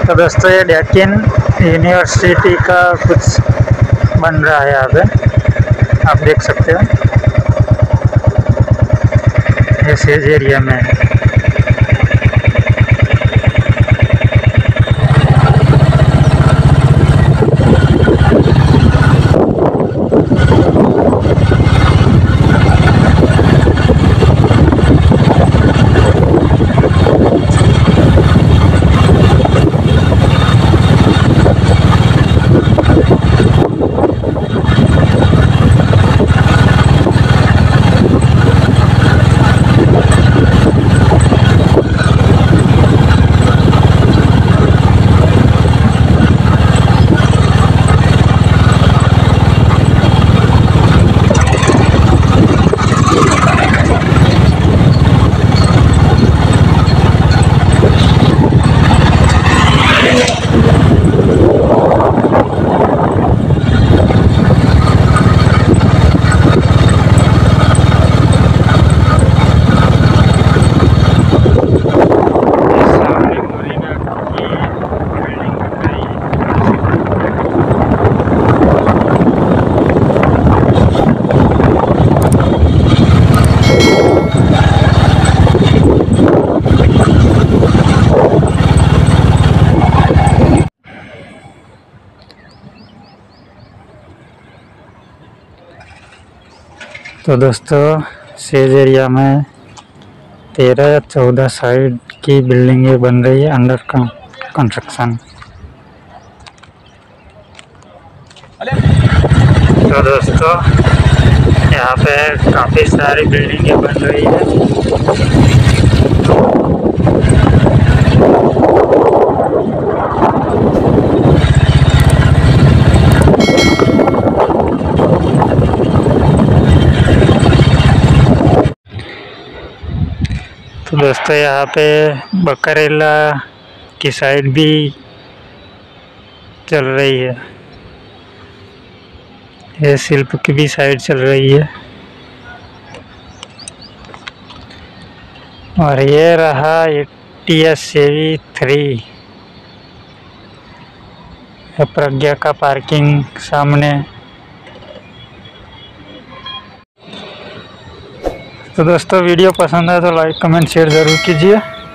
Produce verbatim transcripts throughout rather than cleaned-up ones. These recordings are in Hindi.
तो दोस्तों ये डेक्कन यूनिवर्सिटी का कुछ बन रहा है यहाँ पे, आप देख सकते हो इस एरिया में। तो दोस्तों सेज एरिया में तेरह या चौदह साइड की बिल्डिंगें बन रही है अंडर कंस्ट्रक्शन। तो दोस्तों यहाँ पे काफ़ी सारी बिल्डिंगें बन रही है। तो दोस्तों यहाँ पे बकरेला की साइड भी चल रही है, ये शिल्प की भी साइड चल रही है। और ये रहा टी एस सेवी थ्री प्रज्ञा का पार्किंग सामने। तो दोस्तों वीडियो पसंद आए तो लाइक कमेंट शेयर ज़रूर कीजिए।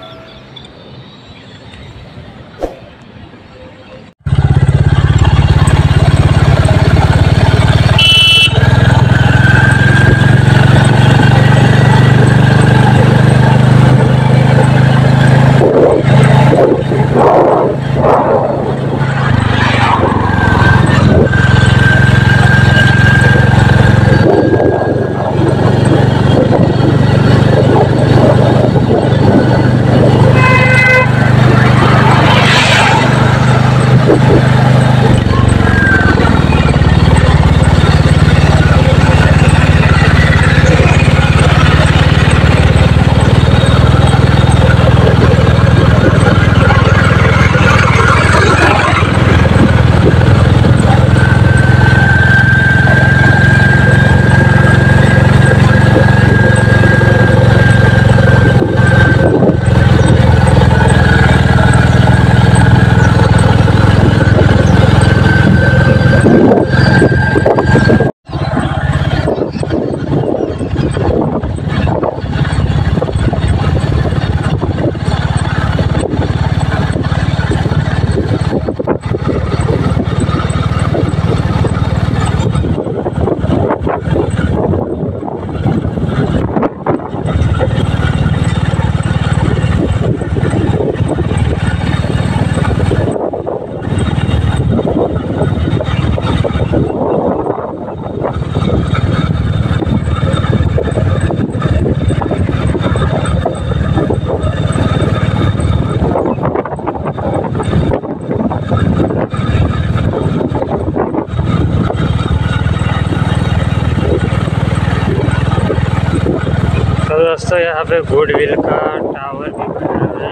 तो दोस्तों यहाँ पे गुडविल का टावर भी बना है।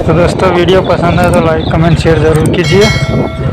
तो दोस्तों वीडियो पसंद है तो लाइक कमेंट शेयर ज़रूर कीजिए।